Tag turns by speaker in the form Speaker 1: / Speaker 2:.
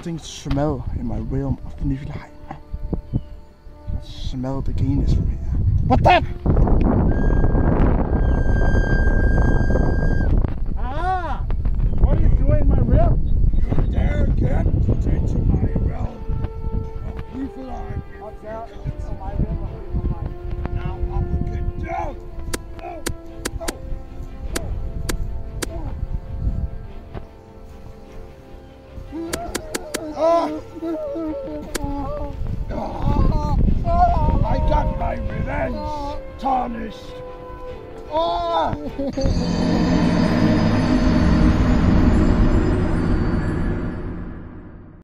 Speaker 1: something smell in my realm of Niflheim. I smell the gayness from here. What that? Ah! What are you doing in my realm?
Speaker 2: You dare get into my realm of Niflheim.
Speaker 1: Watch out, it's my realm of Niflheim.
Speaker 2: Now I will get down. I got my revenge tarnished.